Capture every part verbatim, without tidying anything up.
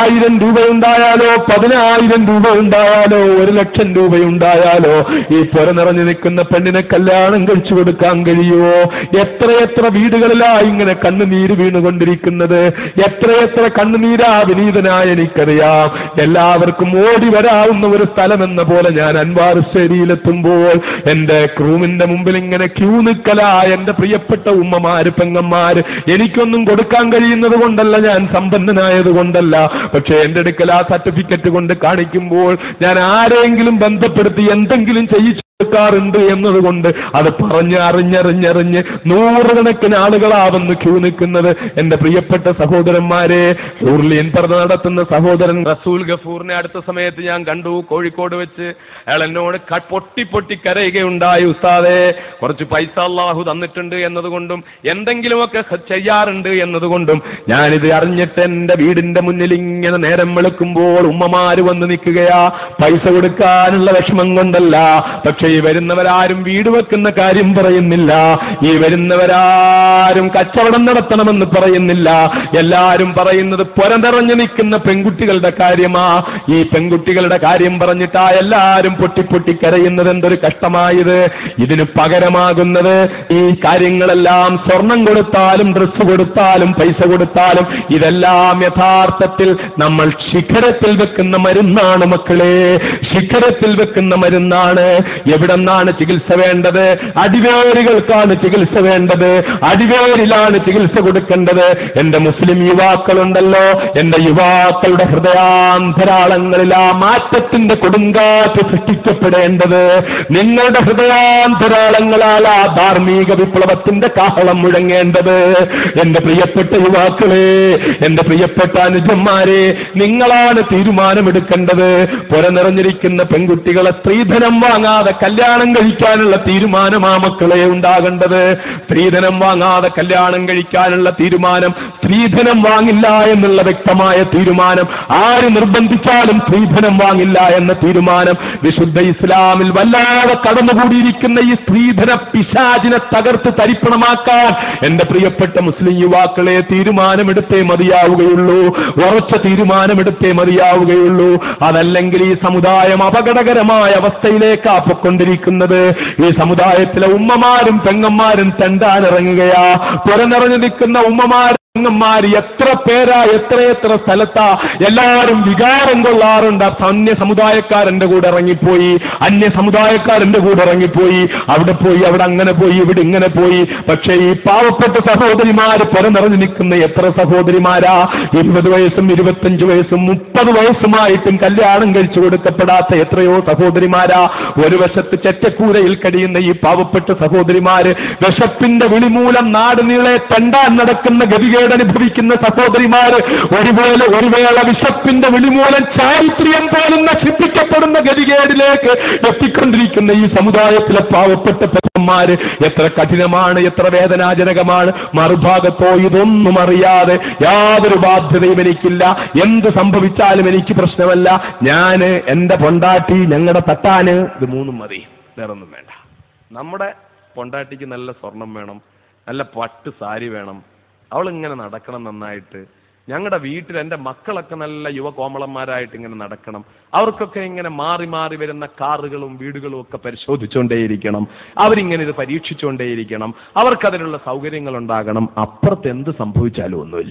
ആയിരം രൂപയുണ്ടായാലോ പതിനായിരം രൂപയുണ്ടായാലോ ഒരു ലക്ഷം രൂപയുണ്ടായാലോ ഈ പുര നിറഞ്ഞു നിൽക്കുന്ന പെണ്ണിനെ കല്യാണം കഴിച്ചു കൊടുക്കാൻ കഴിയുമോ? എത്രയെത്ര വീടുകളിലാ ഇങ്ങനെ കണ്ണുനീര് വീണുകൊണ്ടിരിക്കുന്നത്, എത്രയെത്ര കണ്ണുനീരാ വിനീതനായ എനിക്കറിയാം. എല്ലാവർക്കും ഓടി വരാവുന്ന ഒരു സ്ഥലം എന്ന പോലെ ഞാൻ അൻവാർ സ്റ്റേഡിയിലെത്തുമ്പോൾ എന്റെ റൂമിന്റെ മുമ്പിൽ ഇങ്ങനെ ക്യൂ നിൽക്കലാ എന്റെ പ്രിയപ്പെട്ട ഉമ്മമാര് പെങ്ങന്മാര്. എനിക്കൊന്നും കൊടുക്കാൻ കഴിയുന്നത് കൊണ്ടല്ല, ഞാൻ സമ്പന്നനായത് കൊണ്ടല്ല, പക്ഷെ എന്റെ അടുക്കൽ ആ സർട്ടിഫിക്കറ്റ് കൊണ്ട് കാണിക്കുമ്പോൾ ഞാൻ ആരെങ്കിലും ബന്ധപ്പെടുത്തി എന്തെങ്കിലും ചെയ്യിച്ചു ാറുണ്ട് എന്നതുകൊണ്ട് അത് പറഞ്ഞ് അറിഞ്ഞറിഞ്ഞറിഞ്ഞ് നൂറുകണക്കിന് ആളുകളാവുന്നു ക്യൂ നിൽക്കുന്നത്. എന്റെ പ്രിയപ്പെട്ട സഹോദരന്മാരെ, സൂർലിയൻ പറഞ്ഞ നടത്തുന്ന സഹോദരൻ റസൂൽ ഗഫൂറിനെ അടുത്ത സമയത്ത് ഞാൻ കണ്ടു കോഴിക്കോട് വെച്ച്. അയാൾ എന്നോട് പൊട്ടി പൊട്ടി കരയുകയുണ്ടായി, ഉസ്താദേ കുറച്ച് പൈസ അല്ലാഹു തന്നിട്ടുണ്ട് എന്നതുകൊണ്ടും എന്തെങ്കിലുമൊക്കെ ചെയ്യാറുണ്ട് എന്നതുകൊണ്ടും ഞാനിത് അറിഞ്ഞിട്ട് എന്റെ വീടിന്റെ മുന്നിൽ ഇങ്ങനെ നേരം വെളുക്കുമ്പോൾ ഉമ്മമാര് വന്ന് നിൽക്കുകയാ. പൈസ കൊടുക്കാനുള്ള വിഷമം കൊണ്ടല്ല, പക്ഷെ ഈ വരുന്നവരാരും വീട് വെക്കുന്ന കാര്യം പറയുന്നില്ല, ഈ വരുന്നവരാരും കച്ചവടം നടത്തണമെന്ന് പറയുന്നില്ല. എല്ലാരും പറയുന്നത് പുറനിറഞ്ഞു നിൽക്കുന്ന പെൺകുട്ടികളുടെ കാര്യമാ. ഈ പെൺകുട്ടികളുടെ കാര്യം പറഞ്ഞിട്ടാ എല്ലാരും പൊട്ടി പൊട്ടി കരയുന്നത്. എന്തൊരു കഷ്ടമായത്! ഇതിന് പകരമാകുന്നത് ഈ കാര്യങ്ങളെല്ലാം സ്വർണം കൊടുത്താലും ഡ്രസ്സ് കൊടുത്താലും പൈസ കൊടുത്താലും ഇതെല്ലാം യഥാർത്ഥത്തിൽ നമ്മൾ ശിഖരത്തിൽ വെക്കുന്ന മരുന്നാണ് മക്കളെ, ശിഖരത്തിൽ വെക്കുന്ന മരുന്നാണ്. എവിടെന്നാണ് ചികിത്സ വേണ്ടത്? അടിവേരുകൾക്കാണ് ചികിത്സ വേണ്ടത്, അടിവേരിലാണ് ചികിത്സ കൊടുക്കേണ്ടത്. എന്റെ മുസ്ലിം യുവാക്കളുണ്ടല്ലോ, എന്റെ യുവാക്കളുടെ ഹൃദയാന്തരാളങ്ങളിൽ ആ മാറ്റത്തിന്റെ കൊടുങ്കാറ്റ് സൃഷ്ടിക്കപ്പെടേണ്ടത് നിങ്ങളുടെ ഹൃദയാന്തരാളങ്ങളാൽ ആ ധാർമ്മിക വിപ്ലവത്തിന്റെ കാഹളം മുഴങ്ങേണ്ടത്. എന്റെ പ്രിയപ്പെട്ട യുവാക്കളെ, എന്റെ പ്രിയപ്പെട്ട അനുജന്മാരെ, നിങ്ങളാണ് തീരുമാനമെടുക്കേണ്ടത്. പുര നിറഞ്ഞിരിക്കുന്ന പെൺകുട്ടികളെ സ്ത്രീധനം വാങ്ങാതെ കല്യാണം കഴിക്കാനുള്ള തീരുമാനമാ മക്കളെ ഉണ്ടാകേണ്ടത്. സ്ത്രീധനം വാങ്ങാതെ കല്യാണം കഴിക്കാനുള്ള തീരുമാനം, സ്ത്രീധനം വാങ്ങില്ല എന്നുള്ള വ്യക്തമായ തീരുമാനം, ആര് നിർബന്ധിച്ചാലും സ്ത്രീധനം വാങ്ങില്ല എന്ന തീരുമാനം. വിശുദ്ധ ഇസ്ലാമിൽ വല്ലാതെ കടന്നുകൂടിയിരിക്കുന്ന ഈ സ്ത്രീധന പിശാചിനെ തകർത്ത് തരിപ്പണമാക്കാൻ എന്റെ പ്രിയപ്പെട്ട മുസ്ലിം യുവാക്കളെ തീരുമാനമെടുത്തേ മതിയാവുകയുള്ളൂ, ഉറച്ച തീരുമാനമെടുത്തേ മതിയാവുകയുള്ളൂ. അതല്ലെങ്കിൽ ഈ സമുദായം അപകടകരമായ അവസ്ഥയിലേക്ക് പൊക്കൊണ്ടിരിക്കുന്നത്. ഈ സമുദായത്തിലെ ഉമ്മമാരും പെങ്ങന്മാരും തെണ്ടാനിറങ്ങുകയാ. പുറനിറഞ്ഞു നിൽക്കുന്ന ഉമ്മമാർ ാര് എത്ര പേരാ, എത്രയെത്ര സ്ഥലത്താ. എല്ലാവരും വികാരം കൊള്ളാറുണ്ട്. അന്യ സമുദായക്കാരന്റെ കൂടെ ഇറങ്ങിപ്പോയി, അന്യ സമുദായക്കാരന്റെ കൂടെ ഇറങ്ങിപ്പോയി, അവിടെ പോയി, അവിടെ അങ്ങനെ പോയി, ഇവിടെ ഇങ്ങനെ പോയി. പക്ഷേ ഈ പാവപ്പെട്ട സഹോദരിമാര് പുറനിറഞ്ഞു നിൽക്കുന്ന എത്ര സഹോദരിമാരാ, ഇരുപത് വയസ്സും ഇരുപത്തഞ്ചു വയസ്സും മുപ്പത് വയസ്സുമായിട്ടും കല്യാണം കഴിച്ചു കൊടുക്കപ്പെടാത്ത എത്രയോ സഹോദരിമാരാ. ഒരു വശത്ത് ചെറ്റക്കൂരയിൽ കഴിയുന്ന ഈ പാവപ്പെട്ട സഹോദരിമാര് വിശപ്പിന്റെ വിളിമൂലം നാട് നീളെ തെണ്ടാൻ നടക്കുന്ന ഗതികേട് അനുഭവിക്കുന്ന സഹോദരിമാര് ഒരു വേള ഒരു വേള വിശപ്പിന്റെ വിളിമൂലം ചാരിത്ര്യം പോലും നശിപ്പിക്കപ്പെടുന്ന ഗതികേടിലേക്ക് എത്തിക്കൊണ്ടിരിക്കുന്ന ഈ സമുദായത്തിലെ പാവപ്പെട്ട പെൺമാര് എത്ര കഠിനമാണ്, എത്ര വേദനാജനകമാണ്. മറുഭാഗത്തോ ഇതൊന്നും അറിയാതെ യാതൊരു ബാധ്യതയും എനിക്കില്ല, എന്ത് സംഭവിച്ചാലും എനിക്ക് പ്രശ്നമല്ല, ഞാന് എന്റെ പൊണ്ടാട്ടി ഞങ്ങളുടെ തട്ടാന്, ഇത് മൂന്നും മതി, വേറൊന്നും വേണ്ട. നമ്മുടെ പൊണ്ടാട്ടിക്ക് നല്ല സ്വർണം വേണം, നല്ല പട്ട് സാരി വേണം, അവളിങ്ങനെ നടക്കണം നന്നായിട്ട്. ഞങ്ങളുടെ വീട്ടിൽ എൻ്റെ മക്കളൊക്കെ നല്ല യുവ കോമളന്മാരായിട്ട് ഇങ്ങനെ നടക്കണം, അവർക്കൊക്കെ ഇങ്ങനെ മാറി മാറി വരുന്ന കാറുകളും വീടുകളും ഒക്കെ പരിശോധിച്ചുകൊണ്ടേയിരിക്കണം, അവരിങ്ങനെ ഇത് പരീക്ഷിച്ചുകൊണ്ടേയിരിക്കണം, അവർക്കതിനുള്ള സൗകര്യങ്ങൾ ഉണ്ടാകണം. അപ്പുറത്ത് എന്ത് സംഭവിച്ചാലും ഒന്നുമില്ല.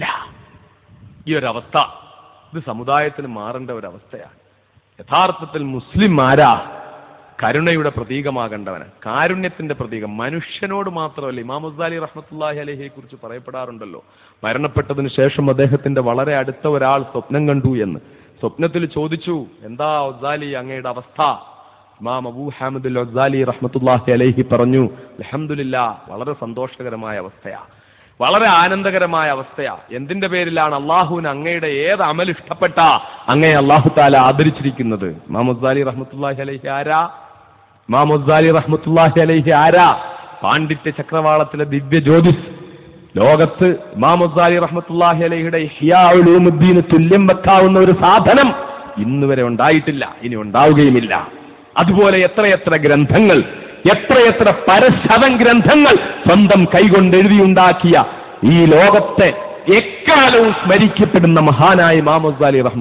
ഈ ഒരവസ്ഥ ഇത് സമുദായത്തിന് മാറേണ്ട ഒരവസ്ഥയാണ്. യഥാർത്ഥത്തിൽ മുസ്ലിം ആരാ? കരുണയുടെ പ്രതീകമാകേണ്ടവന്, കാരുണ്യത്തിന്റെ പ്രതീകം. മനുഷ്യനോട് മാത്രമല്ല. ഇമാം ഗസാലി റഹ്മത്തുള്ളാഹി അലൈഹിയെ കുറിച്ച് പറയപ്പെടാറുണ്ടല്ലോ, മരണപ്പെട്ടതിന് ശേഷം അദ്ദേഹത്തിന്റെ വളരെ അടുത്ത ഒരാൾ സ്വപ്നം കണ്ടു എന്ന്. സ്വപ്നത്തിൽ ചോദിച്ചു, എന്താ ഗസാലി അങ്ങയുടെ അവസ്ഥ? ഇമാം അബൂ ഹാമിദ് അൽ ഗസാലി റഹ്മത്തുള്ളാഹി അലൈഹി പറഞ്ഞു, അൽഹംദുലില്ലാ, വളരെ സന്തോഷകരമായ അവസ്ഥയാ, വളരെ ആനന്ദകരമായ അവസ്ഥയാ. എന്തിന്റെ പേരിലാണ്? അള്ളാഹുവിന് അങ്ങയുടെ ഏത് അമൽ ഇഷ്ടപ്പെട്ട അങ്ങയെ അള്ളാഹു താല ആദരിച്ചിരിക്കുന്നത്. ഇമാം ഗസാലി റഹ്മത്തുള്ളാഹി അലൈഹി ആരാ? ഇമാം ഗസാലി റഹ്മത്തുള്ളാഹി അലൈഹി ആരാ? പാണ്ഡിത്യ ചക്രവാളത്തിലെ ദിവ്യ ജ്യോതിസ്. ലോകത്ത് ഇമാം ഗസാലി റഹ്മത്തുള്ളാഹി അലൈഹിയുടെ ഇഹ്യാ ഉലൂമുദ്ദീന് തുല്യം വെക്കാവുന്ന ഒരു സാധനം ഇന്ന് വരെ ഉണ്ടായിട്ടില്ല, ഇനി ഉണ്ടാവുകയുമില്ല. അതുപോലെ എത്രയെത്ര ഗ്രന്ഥങ്ങൾ, എത്രയെത്ര പരശതം ഗ്രന്ഥങ്ങൾ സ്വന്തം കൈകൊണ്ട് എഴുതിയുണ്ടാക്കിയ ഈ ലോകത്തെ എക്കാലവും സ്മരിക്കപ്പെടുന്ന മഹാനായ ഇമാം ഗസാലി റഹ്മത്തുള്ളാഹി